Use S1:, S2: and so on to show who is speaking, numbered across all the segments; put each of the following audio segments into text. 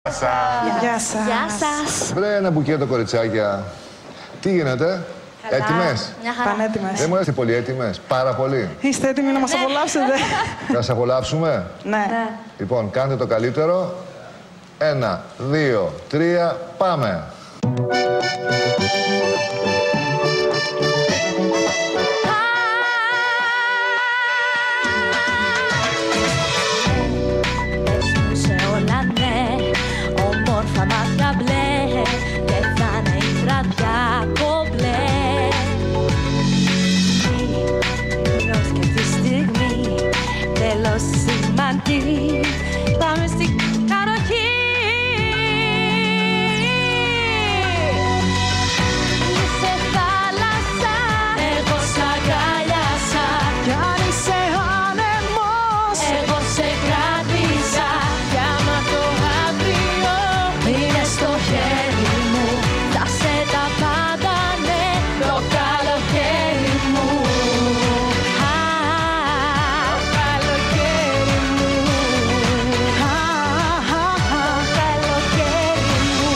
S1: Γεια σας.
S2: Γεια σας.
S3: Βρε ένα μπουκέτο, κοριτσάκια. Τι γίνεται, έτοιμες?
S2: Μια χαρά.
S1: Πανέτοιμες.
S3: Δεν μου έρθει πολύ έτοιμες, πάρα πολύ.
S1: Είστε έτοιμοι να μας απολαύσετε?
S3: Θα σας απολαύσουμε.
S1: Ναι.
S3: Λοιπόν, κάντε το καλύτερο. 1, 2, 3, πάμε.
S2: Σε όλα ναι, όμορφα μάτια μπλε και θα είναι η βραδιά κομπλέ. Τέλος και τη στιγμή, τέλος σημαντή, πάμε στην καροχή. Είσαι θάλασσα, εγώ σ' αγκάλιασα,
S1: Κι αν είσαι άνεμος,
S2: εγώ σε κράτησα. Κι άμα το αύριο είναι στο χέρι μου, θα σε τα πάντα ναι, το καλοκαίρι μου. Το καλοκαίρι μου. Το καλοκαίρι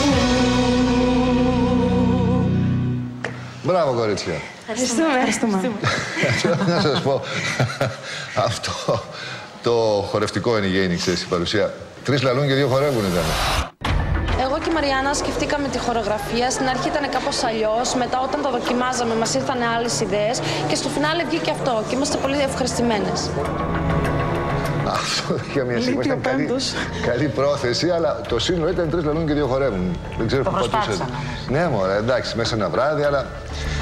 S2: μου.
S3: Μπράβο, κορίτσια.
S1: ευχαριστούμε.
S3: Να σας πω, αυτό το χορευτικό είναι η γέννη, ξέρεις, η παρουσία. 3 λαλούν και 2 χορεύουν ήταν.
S4: Εγώ και η Μαριάννα σκεφτήκαμε τη χορογραφία. Στην αρχή ήταν κάπως αλλιώς. Μετά, όταν τα δοκιμάζαμε, μας ήρθαν άλλες ιδέες. Και στο φινάλε βγήκε αυτό. Και είμαστε πολύ ευχαριστημένες.
S3: Αυτό για μια στιγμή
S1: Λείπει ο
S3: ήταν
S1: πέμπτος.
S3: καλή πρόθεση, αλλά το σύνολο ήταν 3 λαλούν και 2 χορεύουν. Δεν ξέρω πού πατούσατε. Ναι, μωρέ, εντάξει, μέσα ένα βράδυ, αλλά